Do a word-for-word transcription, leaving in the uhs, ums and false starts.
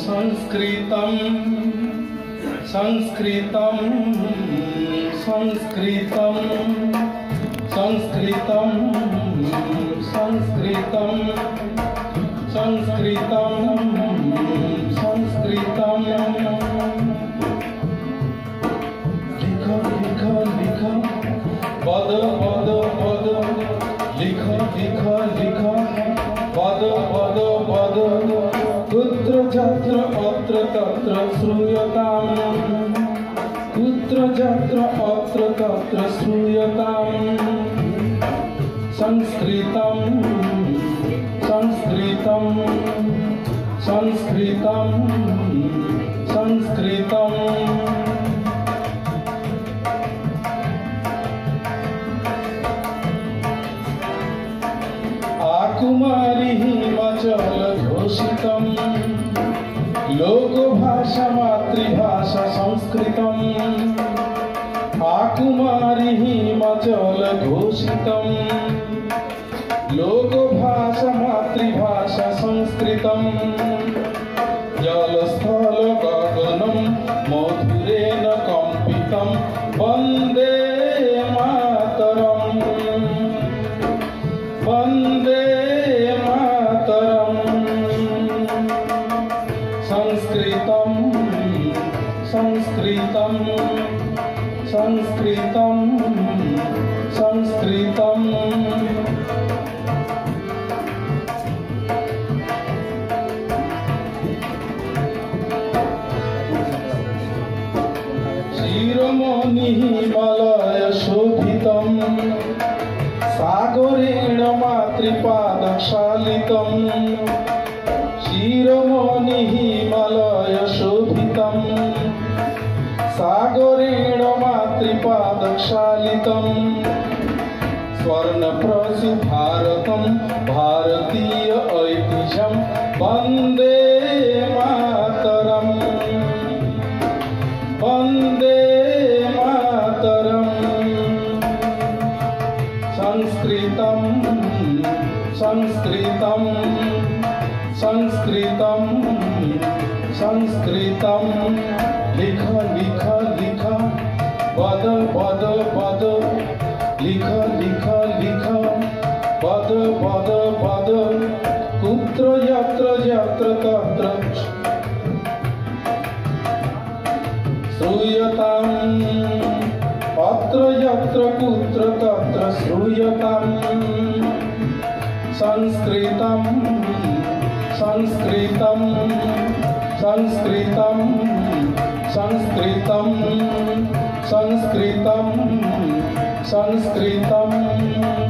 संस्कृतं संस्कृतं संस्कृतं संस्कृतं संस्कृतं संस्कृतं संस्कृतं लिख लिख लिख पद पद पद लिख लिख लिख पद पद पद कुत्र जत्र अत्र तत्र श्रूयताम् कुत्र जत्र अत्र तत्र श्रूयताम् संस्कृतं संस्कृतं संस्कृतं संस्कृतं आकुमारी हिमाचल घोषितं लोकभाषा मातृभाषा संस्कृतं आकुमारी हिमाचल घोषितं लोकभाषा मातृभाषा संस्कृतं जलस्थल गगनं मधुरेण कंपितं वन्दे मातरम् वन्दे मातरम् संस्कृतं संस्कृतं संस्कृतं संस्कृतं शिरोमणि हिमालय शोभितं सागरेण मातृपादक्षालितं शिरोमणि हिमालय शोभितं सागरेण मातृपादक्षालितं स्वर्णप्रसु भारतं भारतीय ऐतिह्यं वन्दे मातरम् वन्दे मातरम् संस्कृतं संस्कृतं संस्कृतं संस्कृतं लिख लिख लिख पद पद पद लिख लिख लिख पद पद पद कुत्र यत्र यत्र तत्र श्रूयताम् अत्र यत्र कुत्र तत्र श्रूयताम् संस्कृतं संस्कृतं संस्कृतं संस्कृतं संस्कृतं संस्कृतं